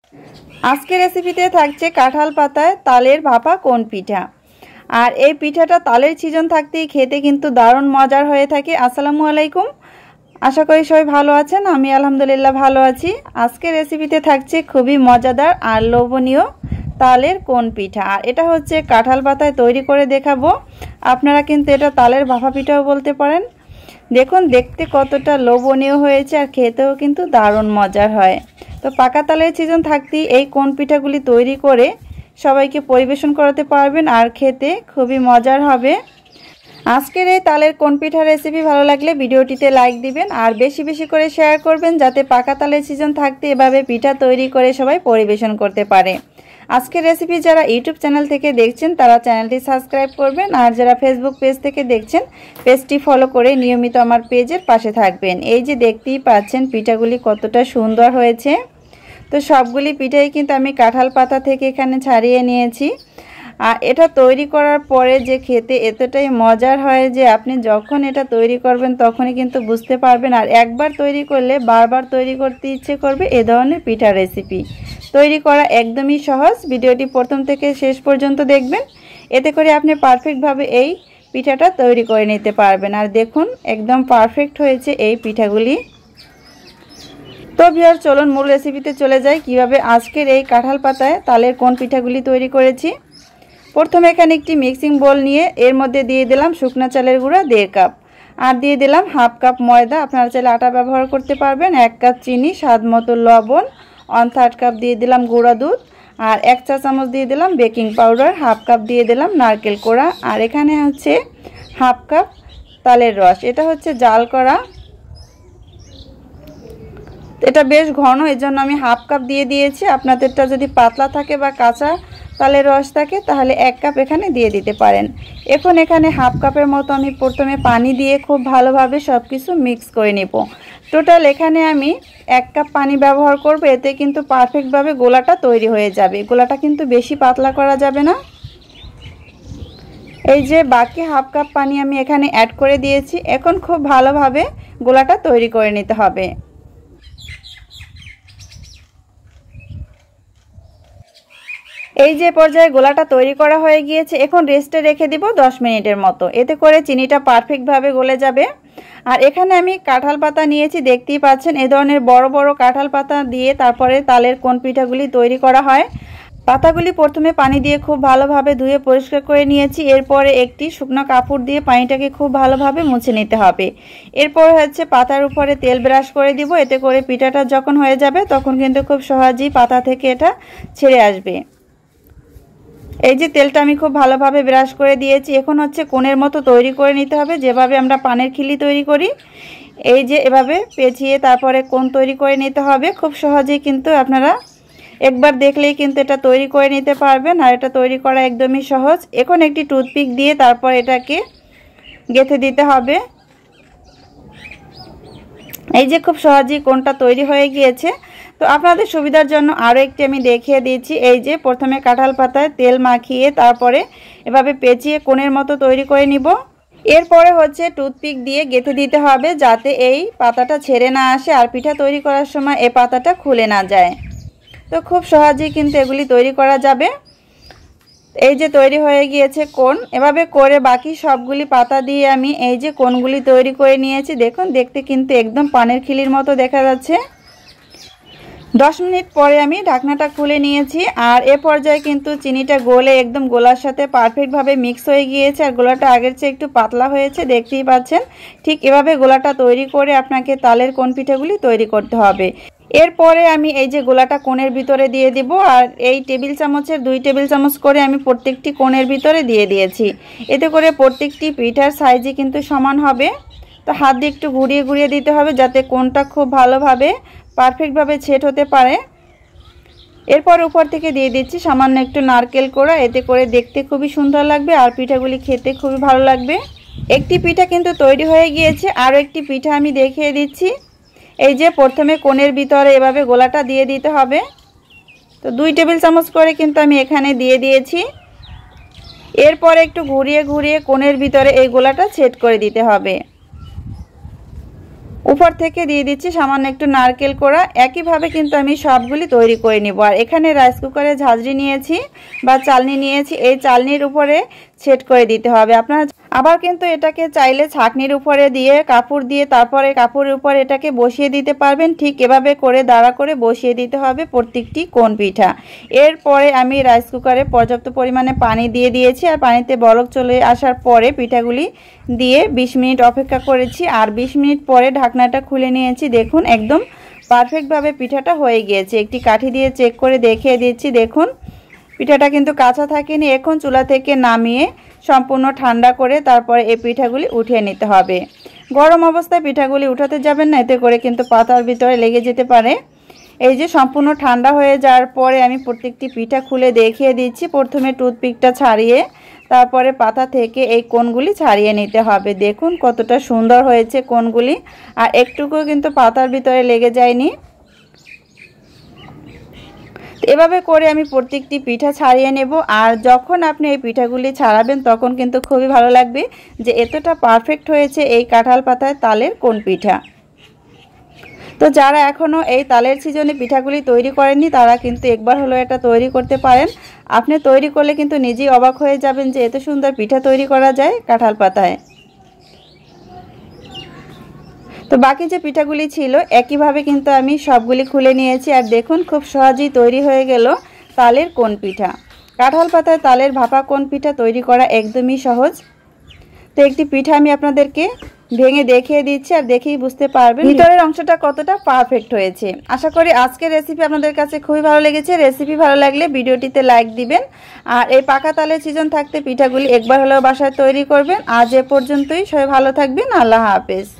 আজকের রেসিপিতে থাকছে কাঁঠাল পাতায় তালের ভাপা কোন পিঠা। আর এই পিঠাটা তালের সিজন থাকতেই খেতে কিন্তু দারুণ মজার হয়ে থাকে। আসসালামু আলাইকুম, আশা করি সবাই ভালো আছেন। আমি আলহামদুলিল্লাহ ভালো আছি। আজকের রেসিপিতে থাকছে খুবই মজাদার আর লোভনীয় তালের কোন পিঠা। আর এটা হচ্ছে কাঁঠাল পাতায় তৈরি করে দেখাবো। আপনারা কিন্তু এটা তালের ভাপা পিঠাও বলতে পারেন। দেখুন দেখতে কতটা লোভনীয় হয়েছে আর খেতেও কিন্তু দারুণ মজার হয়। তো পাকা তালের সিজন থাকতেই এই কোন পিঠাগুলি তৈরি করে সবাইকে পরিবেশন করাতে পারবেন আর খেতে খুবই মজার হবে। আজকের এই তালের কোন পিঠা রেসিপি ভালো লাগলে ভিডিওটিতে লাইক দিবেন আর বেশি বেশি করে শেয়ার করবেন, যাতে পাকা তালের সিজন থাকতে এভাবে পিঠা তৈরি করে সবাই পরিবেশন করতে পারে। আজকের রেসিপি যারা ইউটিউব চ্যানেল থেকে দেখছেন তারা চ্যানেলটি সাবস্ক্রাইব করবেন, আর যারা ফেসবুক পেজ থেকে দেখছেন পেজটি ফলো করে নিয়মিত আমার পেজের পাশে থাকবেন। এই যে দেখতেই পাচ্ছেন পিঠাগুলি কতটা সুন্দর হয়েছে। তো সবগুলি পিঠাই কিন্তু আমি কাঁঠাল পাতা থেকে এখানে ছাড়িয়ে নিয়েছি। আর এটা তৈরি করার পরে যে খেতে এতটাই মজার হয় যে আপনি যখন এটা তৈরি করবেন তখনই কিন্তু বুঝতে পারবেন। আর একবার তৈরি করলে বারবার তৈরি করতে ইচ্ছে করবে। এ ধরনের পিঠা রেসিপি তৈরি করা একদমই সহজ। ভিডিওটি প্রথম থেকে শেষ পর্যন্ত দেখবেন, এতে করে আপনি পারফেক্টভাবে এই পিঠাটা তৈরি করে নিতে পারবেন। আর দেখুন একদম পারফেক্ট হয়েছে এই পিঠাগুলি। তো ভিউয়ার চলুন মূল রেসিপিতে চলে যাই, কিভাবে আজকের এই কাঁঠাল পাতায় তালের কোন পিঠাগুলি তৈরি করেছি। প্রথমে এখানে একটি মিক্সিং বোল নিয়ে এর মধ্যে দিয়ে দিলাম শুকনো চালের গুঁড়া 1.5 কাপ, আর দিয়ে দিলাম 1/2 কাপ ময়দা, আপনারা চাইলে আটা ব্যবহার করতে পারবেন, 1 কাপ চিনি, স্বাদ মতো লবণ, 1/3 কাপ দিয়ে দিলাম গুঁড়া দুধ, আর 1 চা চামচ দিয়ে দিলাম বেকিং পাউডার, 1/2 কাপ দিয়ে দিলাম নারকেল কোড়া, আর এখানে হচ্ছে 1/2 কাপ তালের রস। এটা হচ্ছে জাল করা, এটা বেশ ঘন, এর জন্য আমি 1/2 কাপ দিয়ে দিয়েছি। আপনাদেরটা যদি পাতলা থাকে বা কাঁচা তালের রস থাকে তাহলে 1 কাপ এখানে দিয়ে দিতে পারেন। এখন এখানে 1/2 কাপের মতো আমি প্রথমে পানি দিয়ে খুব ভালোভাবে সব কিছু মিক্স করে নেব। টোটাল এখানে আমি 1 কাপ পানি ব্যবহার করব, এতে কিন্তু পারফেক্টভাবে গোলাটা তৈরি হয়ে যাবে। গোলাটা কিন্তু বেশি পাতলা করা যাবে না। এই যে বাকি 1/2 কাপ পানি আমি এখানে অ্যাড করে দিয়েছি। এখন খুব ভালোভাবে গোলাটা তৈরি করে নিতে হবে। এই যে পর্যায়ে গোলাটা তৈরি করা হয়ে গিয়েছে, এখন রেস্টে রেখে দিব 10 মিনিটের মতো, এতে করে চিনিটা পারফেক্টভাবে গলে যাবে। আর এখানে আমি কাঁঠাল পাতা নিয়েছি, দেখতেই পাচ্ছেন এ ধরনের বড় বড় কাঁঠাল পাতা দিয়ে তারপরে তালের কোন পিঠাগুলি তৈরি করা হয়। পাতাগুলি প্রথমে পানি দিয়ে খুব ভালোভাবে ধুয়ে পরিষ্কার করে নিয়েছি। এরপরে একটি শুকনো কাপড় দিয়ে পানিটাকে খুব ভালোভাবে মুছে নিতে হবে। এরপর হচ্ছে পাতার উপরে তেল ব্রাশ করে দিব, এতে করে পিঠাটা যখন হয়ে যাবে তখন কিন্তু খুব সহজেই পাতা থেকে এটা ছেড়ে আসবে। এই যে তেলটা আমি খুব ভালোভাবে ব্রাশ করে দিয়েছি। এখন হচ্ছে কোণের মতো তৈরি করে নিতে হবে, যেভাবে আমরা পানের খিলি তৈরি করি। এই যে এভাবে পেঁচিয়ে তারপরে কোণ তৈরি করে নিতে হবে। খুব সহজেই কিন্তু আপনারা একবার দেখলেই কিন্তু এটা তৈরি করে নিতে পারবেন, আর এটা তৈরি করা একদমই সহজ। এখন একটি টুথপিক দিয়ে তারপর এটাকে গেঁথে দিতে হবে। এই যে খুব সহজেই কোণটা তৈরি হয়ে গিয়েছে। তো আপনাদের সুবিধার জন্য আরও একটি আমি দেখিয়ে দিয়েছি। এই যে প্রথমে কাঁঠাল পাতায় তেল মাখিয়ে তারপরে এভাবে পেঁচিয়ে কোণের মতো তৈরি করে নিব। এরপরে হচ্ছে টুথপিক দিয়ে গেঁথে দিতে হবে, যাতে এই পাতাটা ছেড়ে না আসে আর পিঠা তৈরি করার সময় এই পাতাটা খুলে না যায়। তো খুব সহজেই কিন্তু এগুলি তৈরি করা যাবে। এই যে তৈরি হয়ে গিয়েছে কোণ, এভাবে করে বাকি সবগুলি পাতা দিয়ে আমি এই যে কোণগুলি তৈরি করে নিয়েছি। দেখুন দেখতে কিন্তু একদম পানের খিলির মতো দেখা যাচ্ছে। 10 মিনিট পরে আমি ঢাকনাটা খুলে নিয়েছি। আর এ পর্যায়ে কিন্তু চিনিটা গলে একদম গোলার সাথে পারফেক্টভাবে মিক্স হয়ে গিয়েছে, আর গোলাটা আগের চেয়ে একটু পাতলা হয়েছে, দেখতেই পাচ্ছেন। ঠিক এভাবে গোলাটা তৈরি করে আপনাকে তালের কোন পিঠাগুলি তৈরি করতে হবে। এরপরে আমি এই যে গোলাটা কোণের ভিতরে দিয়ে দিব, আর এই টেবিল চামচের 2 টেবিল চামচ করে আমি প্রত্যেকটি কোণের ভিতরে দিয়ে দিয়েছি। এতে করে প্রত্যেকটি পিঠার সাইজই কিন্তু সমান হবে। তো হাত দিয়ে একটু ঘুরিয়ে ঘুরিয়ে দিতে হবে, যাতে কোণটা খুব ভালোভাবে পারফেক্টভাবে সেট হতে পারে। এরপর উপর থেকে দিয়ে দিচ্ছি সামান্য একটু নারকেল কোড়া, এতে করে দেখতে খুবই সুন্দর লাগবে আর পিঠাগুলি খেতে খুবই ভালো লাগবে। একটি পিঠা কিন্তু তৈরি হয়ে গিয়েছে, আরও একটি পিঠা আমি দেখিয়ে দিচ্ছি। এই যে প্রথমে কোণের ভিতরে এভাবে গোলাটা দিয়ে দিতে হবে। তো 2 টেবিল চামচ করে কিন্তু আমি এখানে দিয়ে দিয়েছি। এরপরে একটু ঘুরিয়ে ঘুরিয়ে কোণের ভিতরে এই গোলাটা সেট করে দিতে হবে। উপর থেকে দিয়ে দিচ্ছি সামান্য একটু নারকেল কোড়া। একইভাবে কিন্তু আমি সবগুলি তৈরি করে নিব। আর এখানে রাইস কুকারে ঝাঁঝরি নিয়েছি বা চালনি নিয়েছি, এই চালনির উপরে সেট করে দিতে হবে। আপনারা আবার কিন্তু এটাকে চাইলে ছাঁকনির উপরে দিয়ে কাপড় দিয়ে তারপরে কাপড়ের উপর এটাকে বসিয়ে দিতে পারবেন। ঠিক এভাবে করে দাঁড়া করে বসিয়ে দিতে হবে প্রত্যেকটি কোন পিঠা। এরপরে আমি রাইস কুকারে পর্যাপ্ত পরিমাণে পানি দিয়ে দিয়েছি, আর পানিতে বলক চলে আসার পরে পিঠাগুলি দিয়ে 20 মিনিট অপেক্ষা করেছি। আর 20 মিনিট পরে ঢাকনাটা খুলে নিয়েছি। দেখুন একদম পারফেক্টভাবে পিঠাটা হয়ে গিয়েছে। একটি কাঠি দিয়ে চেক করে দেখিয়ে দিচ্ছি। দেখুন পিঠাটা কিন্তু কাঁচা থাকেনি। এখন চুলা থেকে নামিয়ে সম্পূর্ণ ঠান্ডা করে তারপরে এই পিঠাগুলি উঠিয়ে নিতে হবে। গরম অবস্থায় পিঠাগুলি উঠাতে যাবেন না, এতে করে কিন্তু পাতার ভিতরে লেগে যেতে পারে। এই যে সম্পূর্ণ ঠান্ডা হয়ে যাওয়ার পরে আমি প্রত্যেকটি পিঠা খুলে দেখিয়ে দিচ্ছি। প্রথমে টুথপিকটা ছাড়িয়ে তারপরে পাতা থেকে এই কোণগুলি ছাড়িয়ে নিতে হবে। দেখুন কতটা সুন্দর হয়েছে কোণগুলি, আর একটুকুও কিন্তু পাতার ভিতরে লেগে যায়নি। এভাবে করে আমি প্রত্যেকটি পিঠা ছাড়িয়ে নেব। আর যখন আপনি এই পিঠাগুলি ছাড়াবেন তখন কিন্তু খুবই ভালো লাগবে যে এতটা পারফেক্ট হয়েছে এই কাঁঠাল পাতায় তালের কোন পিঠা। তো যারা এখনও এই তালের সিজনে পিঠাগুলি তৈরি করেননি তারা কিন্তু একবার হলো এটা তৈরি করতে পারেন। আপনি তৈরি করলে কিন্তু নিজেই অবাক হয়ে যাবেন যে এত সুন্দর পিঠা তৈরি করা যায় কাঁঠাল পাতায়। তো বাকি যে পিঠাগুলি ছিল একইভাবে কিন্তু আমি সবগুলি খুলে নিয়েছি। আর দেখুন খুব সহজেই তৈরি হয়ে গেল তালের কোন পিঠা। কাঁঠাল পাতায় তালের ভাপা কোন পিঠা তৈরি করা একদমই সহজ। তো একটি পিঠা আমি আপনাদেরকে ভেঙে দেখিয়ে দিচ্ছি, আর দেখেই বুঝতে পারবেন ভিতরের অংশটা কতটা পারফেক্ট হয়েছে। আশা করি আজকের রেসিপি আপনাদের কাছে খুবই ভালো লেগেছে। রেসিপি ভালো লাগলে ভিডিওটিতে লাইক দিবেন। আর এই পাকা তালের সিজন থাকতে পিঠাগুলি একবার হলেও বাসায় তৈরি করবেন। আজ এ পর্যন্তই, সবাই ভালো থাকবেন। আল্লাহ হাফেজ।